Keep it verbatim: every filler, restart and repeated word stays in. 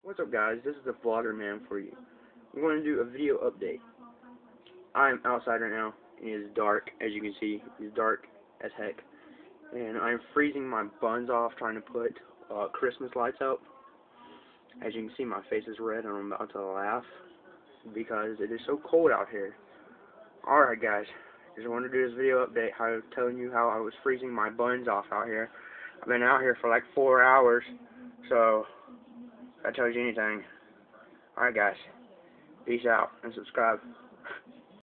What's up, guys? This is the Vlogger Man for you. I'm going to do a video update. I'm outside right now. It is dark, as you can see. It's dark as heck. And I'm freezing my buns off trying to put uh, Christmas lights up. As you can see, my face is red and I'm about to laugh because it is so cold out here. Alright, guys. Just wanted to do this video update, how telling you how I was freezing my buns off out here. I've been out here for like four hours, so that tells you anything. Alright, guys. Peace out and subscribe.